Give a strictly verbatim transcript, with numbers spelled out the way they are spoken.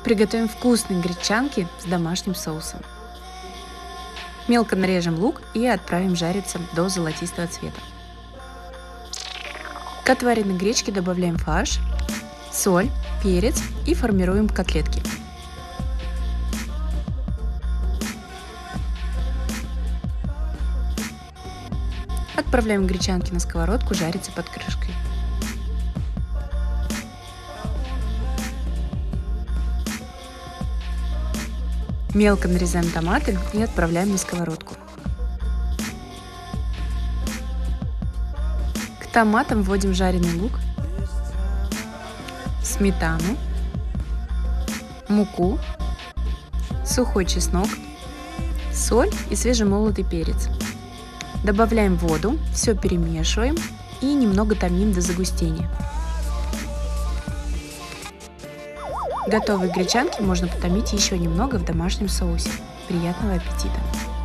Приготовим вкусные гречанки с домашним соусом. Мелко нарежем лук и отправим жариться до золотистого цвета. К отваренной гречке добавляем фарш, соль, перец и формируем котлетки. Отправляем гречанки на сковородку жариться под крышкой. Мелко нарезаем томаты и отправляем на сковородку. К томатам вводим жареный лук, сметану, муку, сухой чеснок, соль и свежемолотый перец. Добавляем воду, все перемешиваем и немного томим до загустения. Готовые гречанки можно потомить еще немного в домашнем соусе. Приятного аппетита!